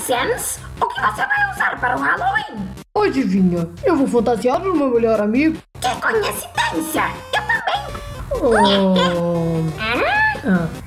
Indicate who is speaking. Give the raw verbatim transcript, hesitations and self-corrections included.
Speaker 1: Sans, o que você vai usar para o Halloween?
Speaker 2: Adivinha, eu vou fantasiar do meu melhor amigo.
Speaker 1: Que coincidência! Eu também!
Speaker 2: Oh.
Speaker 1: Ah?
Speaker 2: Ah.